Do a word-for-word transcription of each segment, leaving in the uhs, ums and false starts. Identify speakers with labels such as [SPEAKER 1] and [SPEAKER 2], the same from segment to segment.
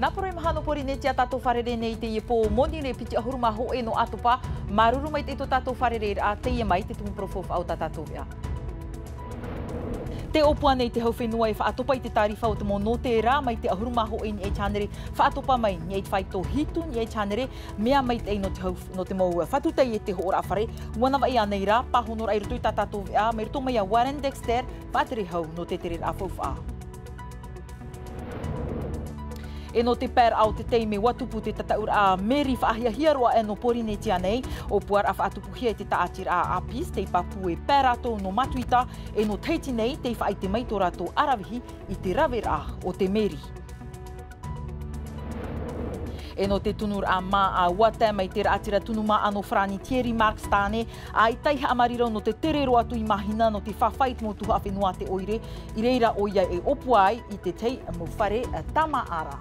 [SPEAKER 1] Naporo mahano pori ne tia tato wharere nei te ipo moni re piti ahuruma ho e no atopa maruru mai te to tato wharere a te ia mai te tumu profof au tato vea. Te opua nei te hau whenua e whaatopa i te tarifa o te mo no te rā mai te ahuruma ho e ni e chanere whaatopa mai ni e whaito hitu ni e chanere mea mai te no te hau no te mo whatutei e te ho ora whare wana wa ia nei rā pahonor ai rutu i tato vea me rutu mai a Warren Dexter whatere hau no te tere rā whauwha. E no te pēr au te teime watupu te tataur a Mary whaahia roa e no pori ne tia nei o puar a whaatupu hia te taatir a apis te papu e pērato no matuita e no teiti nei te whaai te maito rato arawihi i te rawera o te Mary. E no te tunur a mā a wata mai te raatira tunuma ano Frani Thierry Mark Stane a i taiha amarirau no te tere roa tu i mahina no te whawhait mo tuha whenua te oire i reira o ia e opuai i te tei mo whare tama ara.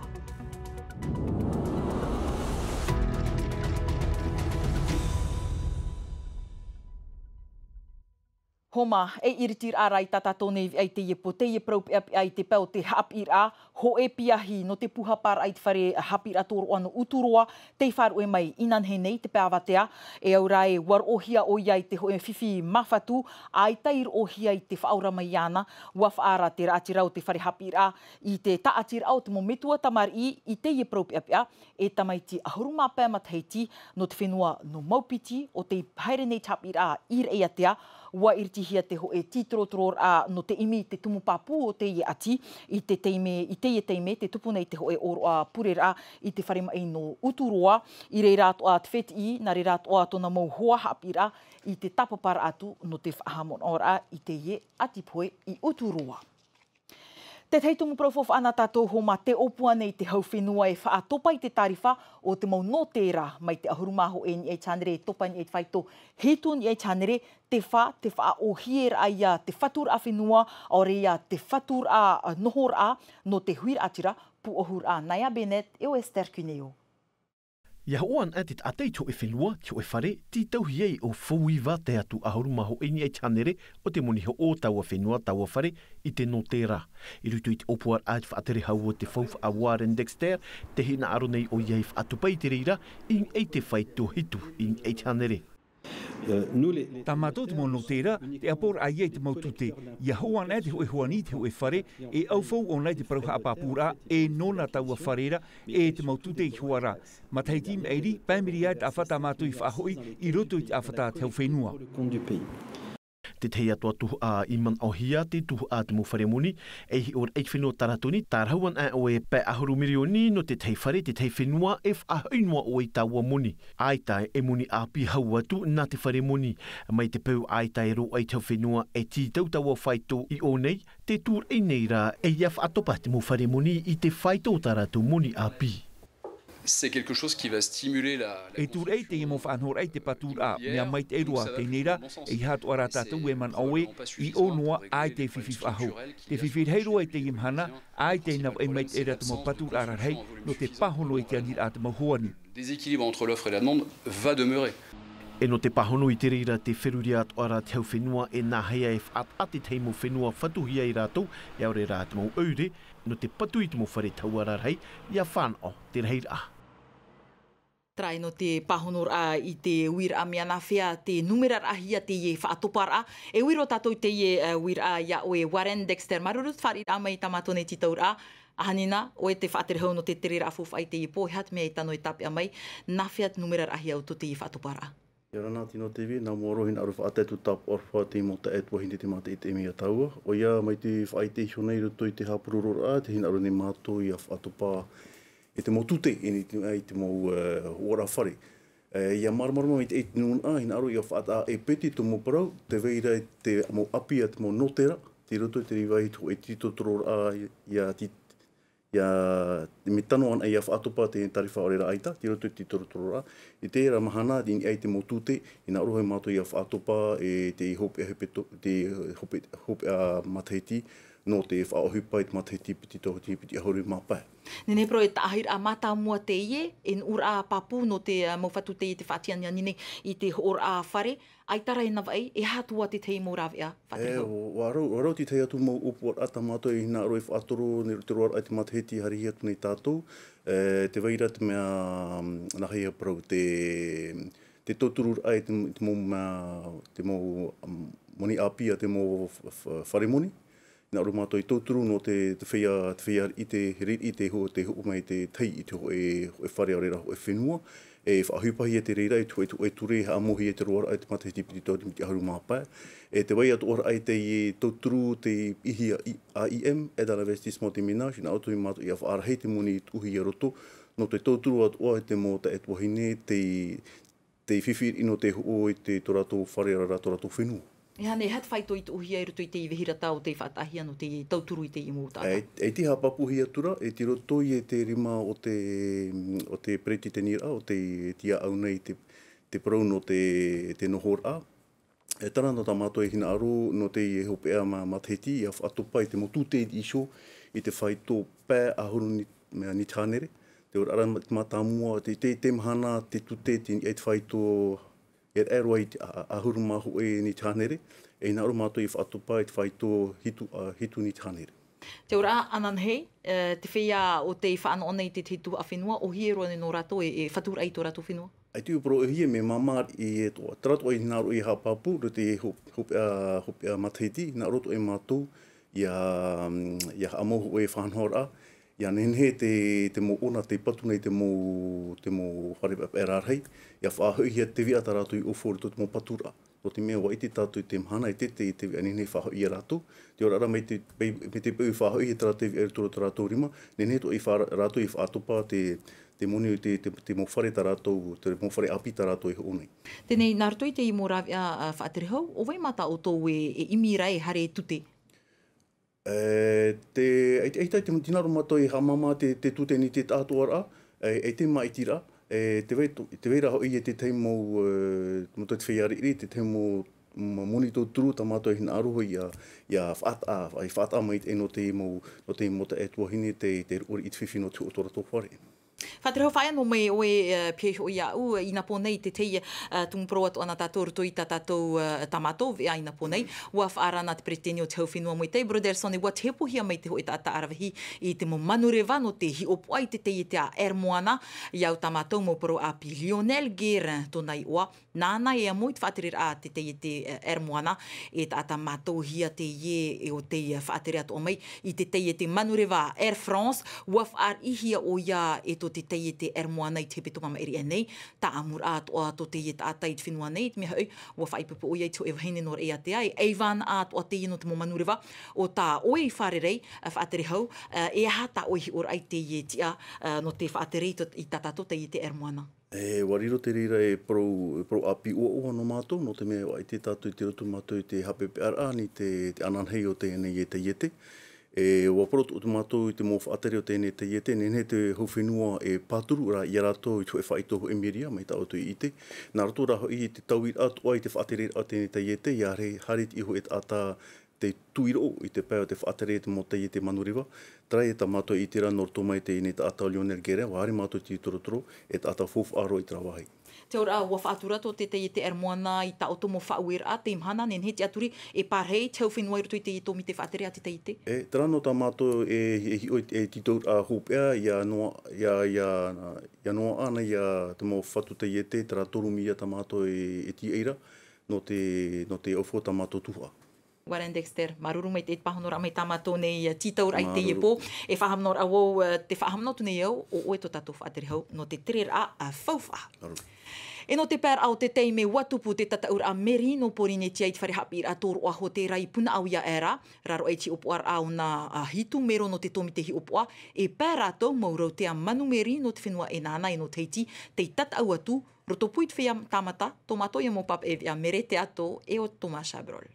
[SPEAKER 1] Homa, e iritir a rai tatato nei ai te iepo, te ieprau ai te pau te hapir a, ho e piahi no te puhapar ai te whare hapir a toro anu uturoa, te wharu e mai inan he nei te pēawatea, e au rai war ohia o iai te ho e whiwhi mawhatu, ai tair ohia i te whaura mai ana, waf ara te rātirau te whare hapir a, i te taatir au te mo metua tamar i, i te ieprau pia e tamai ti ahuruma pēmat heiti, no te whenua no maupiti, o te haere nei hapir a ir e atea, wa irtihia te ho e titrotror a no te imi te tumu papu o te ie ati i te teime i te ie teime te tupu nei te ho e oro a purera i te whare mai no uturoa i rei rato a te wheti i na rei rato a tona mau hoa hapira i te tapapara atu no te whahamon ora i te ie ati poe i uturoa. Te tei tumu profof ana tātou homa te opua nei te hau whenua e whaatopa i te tarifa o te mau no tērā mai te ahurumaho e ni e chanere e topa ni e whaito hitu ni e chanere te wha, te wha o hier a ia te whatur a whenua o rea te whatur a nohor a no te huir atira pu ohur a Naya Bennett e o Esther Cuneo.
[SPEAKER 2] Ia hoan atit atei to e whenua, tio e whare, ti tauhi ei o whauiwa te atu ahurumaho e ni e chanere o te moniho o taua whenua taua whare i te no tērā. I rutu i te opuar ait whaatere hau o te whauwha a Warren Dexter, te hina aro nei o iei whaatupai te reira, in ei te whaito hitu in e chanere.
[SPEAKER 3] Ta matot mo no tera te apor a ye te mautute ia hoan e te ho e hoani te ho e whare e au fau online te parauha apapura e nona taua wharera e te mautute i hoara. Matai tim eiri, pēmiri ai te awhata mātui whahoi i roto i te awhata te hau whenua.
[SPEAKER 2] Te tei atua tuhu a iman o hia te tuhu a te mo whare moni, e hi or eit whenua taratoni, tarhauan a o e pē ahuru mirioni no te tei whare, te tei whenua e whahainua o e taua moni. Aitai e moni api hau atu nā te whare moni, mai te peu aitai ro ai tau whenua e ti tau taua whaito i o nei, te tūr e nei rā e iaf atopa te mo whare moni i te whaito taratu moni api.
[SPEAKER 4] C'est quelque chose qui va stimuler la...
[SPEAKER 3] E tur ei te mo whanhor ei te patur a, mea mai te erua te neira, e hatu ara tātou e man aue, i o noa ai te whiwhif aho. Te whiwhir heirua e te imhana, ai te nau e mai te era te mo patur ara hei, no te pahono i te anir a te mo hoani.
[SPEAKER 4] Déséquilibre entre l'offre et la demande va demeurer.
[SPEAKER 2] E no te pahono i te reira te wheruri atu ara te hau whenua e nā heia e whaat ati te mo whenua whatuhia i rātou, e aure rā te mo aure, no te patu i te mo whare tauara rei, ia whanau te reira.
[SPEAKER 1] Trai no te pahonor a i te uir a mea na whea te numerar a hia te ie whaatopar a. E uiro tātou te ie uir a ia o e Warren Dexter marurut whari a mai tamato nei titaur a. Ahanina, o e te whaatere hau no te tere ra fof ai te ie pōhat mea i tano i tapi a mai. Na whea te numerar a hia o to te ie whaatopar a.
[SPEAKER 5] Ia rana tino T V, nā morohin aru whaatetu tap orwha te mo te etua hindi te mata i te emi a taua. O ia mai te whaite i honei ruto i te hapururur a, te hina aru ni mātou i a whaatopa e te mo tute i te mo ora whare. Ia marmarama i te eit nun a, hina aro i a whaata e peti to mo parau, te veira te mo api a te mo notera, te roto i te riwai to e tito toror a ia ti ia me tano ana i a whaatopa te tarifa orera aita, te roto i tito toror a. I te era mahana i ai te mo tute, hina aro hei mātou i a whaatopa e te hope a hepeto, te hope, hope a matahiti, no te whaohupa i te matahiti piti tohu ti piti ahuru mapai.
[SPEAKER 1] Nene pro e tāhir a mata mua te ie, en ura a papu no te mawhatu te i te whaatiania nine i te hor a whare, ai tara e nawai, e hatua te tei mō rawea, whatere hau?
[SPEAKER 5] E, warau ti tei atu mō upuar a tamato i hina aroi whaatoro, ni rute roar ai te mataheti harihi atu nei tātou. E, te waira te mea nahia parau, te, te toturu ai te, te mō, te mō um, moni apia, te mō wharemoni. Nā uru mātou i tōturu no te, te whia, te whia i te rit i te ho, te ho mai te tei i te ho e, ho e whare a reira ho e whenua. E whaahupahi e te reira i tu e tu e ture ha mohi e te roara ai te matahiti piti tau te miti aharu māpai. E te wai atu ora ai te i tōturu te ihi a I M, Edana Vestis Moti Minaj, nā autu i mātou i a whaarahei te muni uhi a roto, no te tōturu atu oa te mō te etuahine, te, te whiwhir ino te ho i te torato whare ara torato whenua.
[SPEAKER 1] E hane, hat whaito i te uhi ai roto i te i vehira tau te whaatahia no te tauturu i te i mōtata.
[SPEAKER 5] E, e ti hapapuhi atura, e ti roto i e te rima o te, o te preti te nira, o te tia au nei te, te parau no te, te nohor a. E tara no ta mātou e hina aro no te i e hopea ma mataheti, i a atopa i te motu te iso, i te whaito pē ahuru ni, mea ni tānere. Te ora ara mātāmua, te te te mahana, te tute, te i te whaito e ero ai ahuru mahu e ni tānere, e nā aro mātou i whaatopa i te whaito hitu, uh, hitu ni tānere.
[SPEAKER 1] Te ora anan hei, uh, te whia o te whaano ona i te hitu a whenua, o hie roa no rato e, e whatura ai tō rato whenua?
[SPEAKER 5] Ai tiu pro e hie me mamar i e toa. Tarato ai nā aro i hapapu, ro te hopea, hopea matahiti, nā roto e mātou, ia, ia amohu e whanhora, ia nenhe te, te mo ona te patu nei te mo, te mo whare erarhei, ia whaahoi te via ta rātou i ofori to te mo patura. O te mea wa iti tātou i te mhana i te te i te via nenhe whaahoi i rātou. Te ora ara me te, me te peu whaahoi i tātou i tōra tā rātou rima, nenhe to i rātou i whaatopa te, te moni te, te, te mo whare tā rātou, te mo whare api tā rātou i honei.
[SPEAKER 1] Tēnei, nā rato i te i mō rawea whaatere hau, o wai mata o tō e, e imira e hare tute?
[SPEAKER 5] E, te, ei tai te tinaro mato i hamama te, te tute ni te tātuara, e, e te maitira, e, te, wei, te weira hoi e te teimo, e, mo te whiari iri, te teimo moni tō turu ta mato i hina aroho i a, i a whaata, i whaata mai e no te imo, no te imo te etuahine te, te ori i te whiwhi no te otora tō whare.
[SPEAKER 1] Whatere hau whaia no me oe uh, pia o ia u, ina pōnei te tei uh, tung pro atu ana tātou ruto i tā tātou uh, tamato, vea ina pōnei, ua whaarana te preteni o te hau whenua mo i tei, Broderson, ua te hepohia mai te hoi tāta arawahi i te mo manurewa no te hi opo ai te tei i te a ermoana, i au tamatou mo pro a pi Lionel Guerin tōnai oa, nāna e a moi te whaatere a te tei i te uh, ermoana, e tā tamatou hia te ie e o te whaatere atu o mai, i te tei i te manurewa Air France, ua whaar ihia o ia e to te tei e te ermoana i te hepe tonga maeri nei, ta amur atoa to te e tātai te whenua nei, te mea hau, ua whaipupu o iei to e wahine nor e a te ai, eivan atoa te ino te mo manurewa, o tā oi wharerei, whaatere hau, e aha ta oi hi ora ai te e tia, no te whaatere i tatato te i te ermoana.
[SPEAKER 5] E wariro te rira e pro, pro api ua ua no mātou, no te mea ai te tātou i te roto mātou i te hape pēra ni te, te ananhei o te nei e te iete. E waporotu o te mātou i te mō whaatere o tēnei te iete, nenei te hau whenua e pāturu ra i rato i tu e whaitoho e miria, mai tā auto i ite. Nā rato raho i te tauir atua i te whaatere o tēnei te iete, i are harit iho e ata te tuiro i te pēo te whaatere te mō te iete manuriwa. Trai e tā mātou i tira nor tō mai te i te ata Lionel Guerin, wāre mātou i te torotoro, e te ata fofu aro i trawahi.
[SPEAKER 1] Te ora ua whaatura tō te te i te ermoana i ta oto mo whauir a te imhana, nen he te aturi e pārhei te hau whenua i roto i te i tō mi te whaatere a te te i te?
[SPEAKER 5] E, tarano tā mātou e, e, e, e titaur a hopea, ia noa, ia, ia, ia noa ana ia te mō whatu te i te, tara toru mia tā mātou e, e ti eira, no te, no te aufo tā mātou tuha.
[SPEAKER 1] Warren Dexter, maruru mai te pahanora mai tamato nei titaur ai te epo, e whahamnor awau te whahamnotu nei au, o oe to tato whaatere hau, no te tere a a whauwha. E no te pēr au te teime watupu te tataur a Merino porine tia i te whare hapi a tōru a ho te rai puna au ia era, raro ei ti opoar au na a hitu mero no te tomi te hi opoa, e pēr ato maurau te a manu Merino te whenua e nāna e no teiti, te tatau atu, roto pui te whea tamata, tō mato ia mō pap e via mere te ato e o Thomas Chabrol.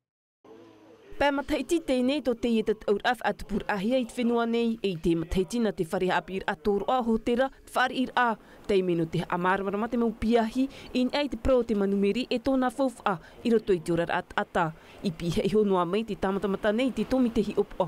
[SPEAKER 6] Pā mataiti tēnei tō te ietat aur af atupur ahia i te whenua nei, e te mataiti na te whare apir a tōru a hotera, whare ir a, teime no te amarmarama te mau piahi, in ei te pro te manumeri e tōna whauwh a, i roto i te orar at ata, i pihe i honua mai te tamatamata nei te tomi te hi opo.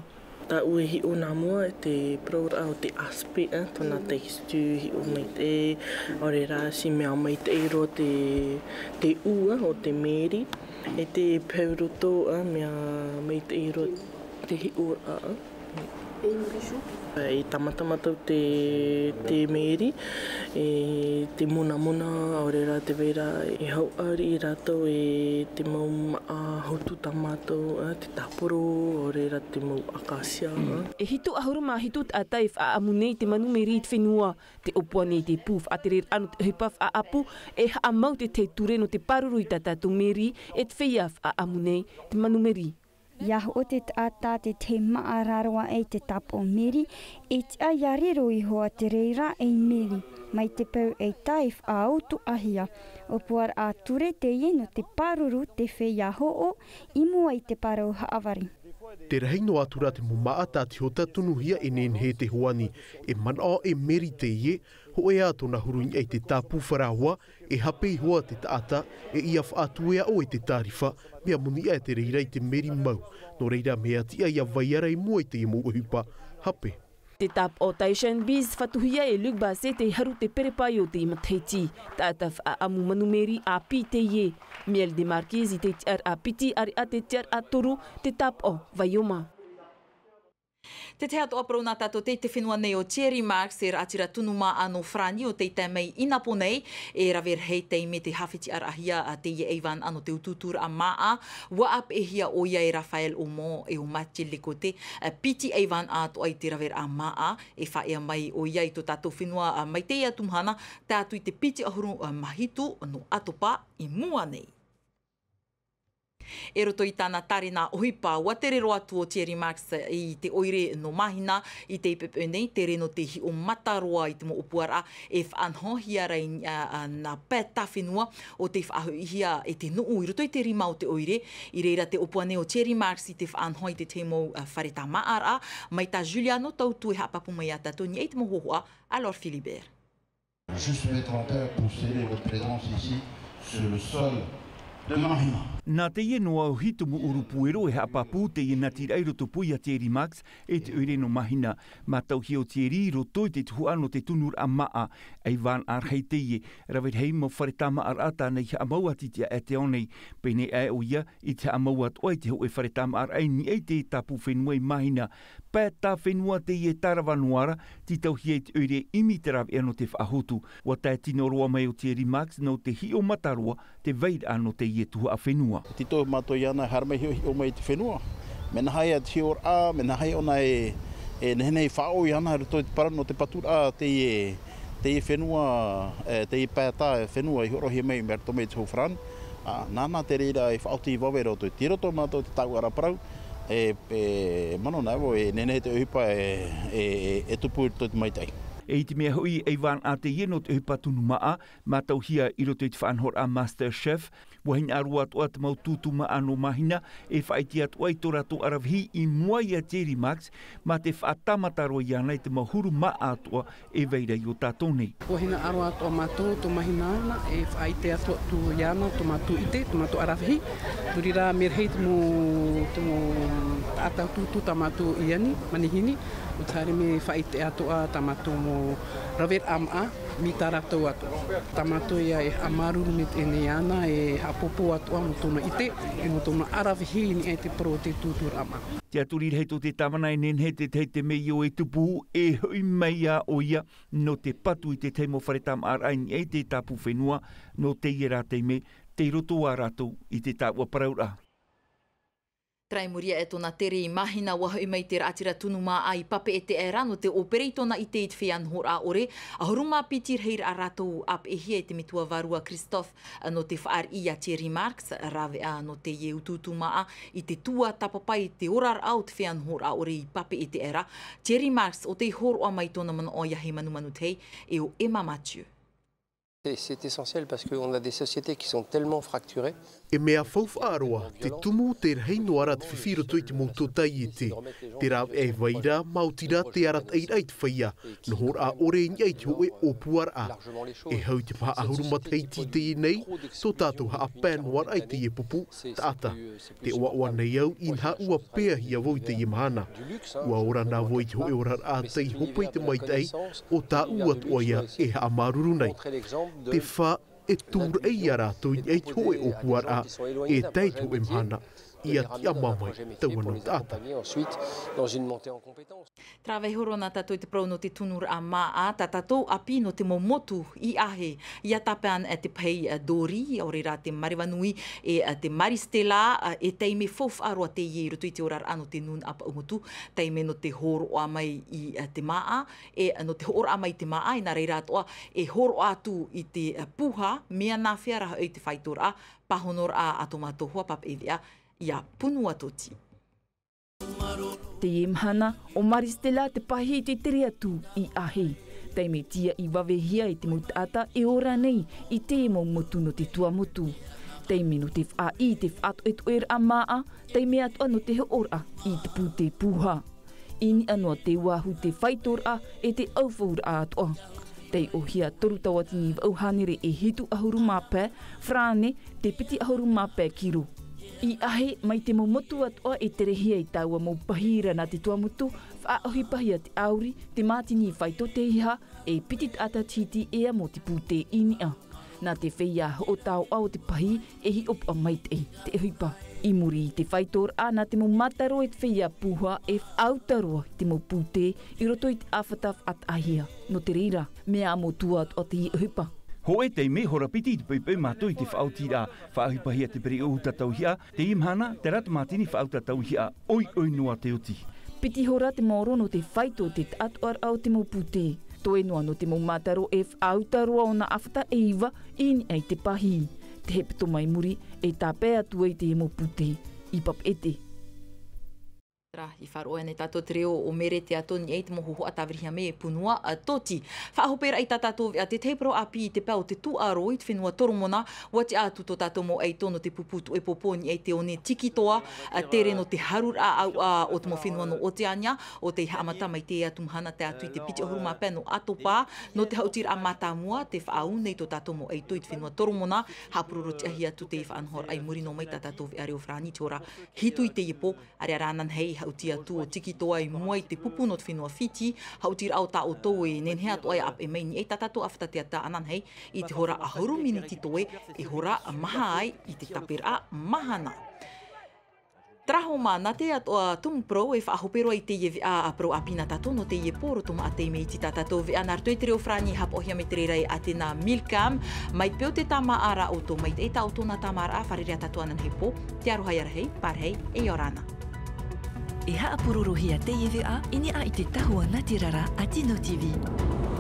[SPEAKER 7] ta ue hi o nā mua e te praura o te aspe, eh, tōna te stu hi o mai te, o re rā si mea mai te eiro te, te ua o te meri, e te pauroto eh, mea mai te eiro te hi o a. E murisu? E tamatamata te, te meri, e te mona mona, o re rā te vera e hau ari i rātou e te mau maa hotu tamato, te taporo, o re rā te mau akasia. Mm.
[SPEAKER 6] E hitu ahuru mā hitu a taif a amunei te manu meri i te whenua, te opuane te pūf a te rer anu te hipaf a apu, e ha mau te te ture no te paruru i tātou meri, e te wheiaf a amunei te manu meri.
[SPEAKER 8] Ia o te tata te te maararoa e te tapo meri, e te aiarero i hoa te reira e meri, mai te pau e taif a autu ahia. O puar a ture te ie no te paruru te whea ho'o, i mua i te parau haavari.
[SPEAKER 2] Te rehei no atura te mumaa tā te hota tunuhia e nenhe te hoani, e mana e meri te ie, ho e ato na hurungi e te tāpū wharahua, e hape i hoa te taata, e ia whaatuea o e te tārifa, mea muni e te reira i te meri mau, no reira mea tia ia vaiara i mua i te imu uhupa, hape.
[SPEAKER 6] Te tap o Taishan Biz whatuhia e Luke Base te haru te perepai o te imateiti. Tātaf a amu manumeri a pi te ie. Miel de Marquez i te tiar a piti ari a te tiar a toru te tap o Vaioma.
[SPEAKER 1] Te te ato aparo nā tātou te te whenua nei o Cherry Marks e ratira tunu mā anō Frani o te mei inapo nei e rawer hei tei me te hawhiti arahia a te ie eivan ano te ututura a maa wa ap e hia o ia e Rafael o mo e o Matje Leko te piti eivan ato ai te rawer a maa e whaea mai o ia i to tātou whenua mai te ia tumhana tātou i te piti ahuru mahitu no atopa i mua nei. E roto i tāna tare nā ohipa, wa te rero atu o Cherry Marks i te oire no mahina, i te ipepe nei, te reno te hi o mataroa i te mo opuara, e whaanhohia rei uh, nā pēta whenua o te whaahuihia e te nuu, i roto i te rima o te oire, i reira te opuane o Cherry Marks i te whaanhoi te te mo uh, whareta maara, mai tā Juliano tautu e hapapu mai ata toni e te mo hohoa, alors Philibert.
[SPEAKER 9] Juste mettre en terre pour sceller votre présence ici, sur le sol.
[SPEAKER 3] Nā te ie no au hitu mu urupuero e hapapu te ie nati reiro to pui a Cherry Marks e te oire no mahina. Ma tau hi o Cherry roto i te tuhuano te tunur a maa ai van ar hei te ie. Rawet hei mo wharetama ar ata nei ha amaua titia e te onei. Pene e o ia i te amaua toa i te ho e wharetama ar aini e te tapu whenua i mahina. Pēta whenua te ie tarawanuara ti tau hi e te oire imi te rawe ano te whahotu. Wa tae tino roa mai o Cherry Marks no te hi o mataroa te veid ano te ie tuhu a whenua.
[SPEAKER 5] Tito mato iana harmai hi o mai te whenua. Mena hai at hior a, mena hai ona e, e nehenei whao iana ruto te parano te patura te ie, te ie whenua, te ie pēta whenua i horohi mai mea to mai te hofran. Nāna te reira e whaoti i wawero to tiro to mato te tau ara parau. E, e mano nāwo e nenei te uhipa e, e, e tupu to te maitai.
[SPEAKER 3] E iti mea hui e wan a te ieno te uhipa tunu maa, ma tau hia i roto i te whaanhor a Master Chef, wahin arua toa te mau tūtu maa no mahina, e whaiti atua i tora to aravhi i mua i a Cherry Marks, ma te whaatamataro i ana i te mahuru maa atua e veira i o tātone.
[SPEAKER 10] Wahin arua toa mātou to mahina ana, e whaiti atua tu iana, to mātou ite, to mātou aravhi, turira merhei te mo, te mo atau tūtu ta mātou iani, manihini, o tare me whaite atua ta mātou mo rawer ama mi taratou atu. Tamato ia e amaruru me tēnei ana e hapopo atua mo tōna ite e mo tōna arawhi ni e te pro te tūtur ama.
[SPEAKER 3] Te aturi rei tō te tamana e nenhe te tei te mei o e tupu e hui mai a o ia no te patu i te teimo wharetam ar aini e te tapu whenua no te iera te me te roto a ratou i te tāua paraura.
[SPEAKER 1] Trai muria e tōna tere i mahina waha i mai te ratira tunu mā ai pape e te era no te operei tōna i te i te whianhor a ore. A horuma pitir heir a ratou ap e hia e te mitua varua Christophe no te whaar i a Cherry Marks, rave a no te ie ututu maa i te tua tapapai te orar au te whianhor a ore i pape e te era. Cherry Marks o te horo a mai tōna mana o iahe manu manu tei e o Emma Mathieu.
[SPEAKER 11] C'est essentiel parce qu'on a des sociétés qui sont tellement fracturées
[SPEAKER 2] E mea whauwhaaroa, te tumu te rei noara te whiwhiro tui te moutou tai e te. Te rau e waira, mautira te arat eira i te whaia, no hor a ore ni ai te hoe o puar a. E hau te paha ahuru mataiti te i nei, tō tātou ha a pēnoar ai te e pupu, ta ata. Te oa oa nei au, in ha ua pēa hi a woi te i mahana. Ua ora nā woi te hoe ora a tei hopai te maitei, o tā ua tuaia e ha a maruru nei. Te wha e tūra ei ara tō i ei hoe o puara e tei tō e mhana i ati a mamai tau anau tāta.
[SPEAKER 1] Trawei horo nā tātou te prau no te tunur a maa, tā tātou api no te momotu i ahe. Ia tapean e te pei dōri, ore rā te mariwanui e te maristela, e teime fof aroa te ie rutu i te orar ano te nun apa umutu, teime no te horo a mai i te maa, e no te horo a mai te maa, i nā reira atoa, e horo atu i te puha, mea nā whiaraha i te whaitora, pahonor a atomatohua papedea, ia punua toti.
[SPEAKER 6] Te imhana o maristela te pahi te tere atu i ahe. Teime tia i wawehia i te mutata e ora nei i te mo motu no te tua motu. Teime no te wha i te whaato e toer a maa, teime atua no te ora i te pu te puha. Ini anua te wahu te whaitora e te auwhaura atua. Tei o hia toru tawatini wauhanere e hitu ahuru mapē, frane te piti ahuru mapē kiro. I ahe mai te momotu atoa e te rehia i taua mou pahira na te tuamutu, whaaohi pahia te auri, te mātini whaito te iha, e pitit ata titi ea mo te pūte inia. Nā te whea o tau au te pahi e hi opa mai te te huipa. I muri te whaitor a nā te mou mataro e te whea puha e whautaroa te mou pūte i roto i te awhataf at ahia. No te reira, mea mo tua o te huipa.
[SPEAKER 3] Ho e te me hora piti te pepe mātoi te whautira whaahipahia te peri o tatauhia, te imhana te rata mātini whautatauhia, oi oi noa te uti.
[SPEAKER 6] Piti hora te maoro no te whaito te atuar au te mou pūte. Toe noa no te mou mātaro e whautaroa o na awhata e iwa ini ai te pahi. Te hepito mai muri e tā pēa tua i te mou pūte. I pap ete.
[SPEAKER 1] I wharoa ne tātou te reo o mere te atoni e te mohoho a tawirihia me punua a toti. Whaahopera i tā tātou a te teipro api i te pēo te tuaro i te whenua toromona, wa te ātu tō tātou mo ei tono te puputu e poponi e te one tikitoa, tere no te harura au a o te mo whenua no Oteania, o te haamata mai te atumhana te atu i te piti ohuru mapē no atopa, no te hautira a matamua, te whaau nei tō tātou mo ei to i te whenua toromona, hapuroro te ahi atu te i whaanhor ai muri no mai tā tātou a reo whrani te ora hitu i te ipo, are a rānan hei hautia tu o tikitoa i mua i te pupu no te whenua whiti, hautira au tā o tō e nenhea toa e ap e meini e tātato awhatatea tā anan hei i te hora ahuru mini titoe e hora maha ai i te tapera mahana. Traho mana te atoa tumu pro e whaahopero i te ie a pro apina tato no te ie poro tuma a teime i ti tātato vea nār toi te reo whrani hap ohia me te reira a te nā milkam, mai peo te tāma ara o tō mai te e tā o tōna tāma ara a wharerea tato anan hei po, te arohai arahei, parhei e orana.
[SPEAKER 11] E haa pororohia te ie vea, ini a i te tahua Natirara a Tino T V.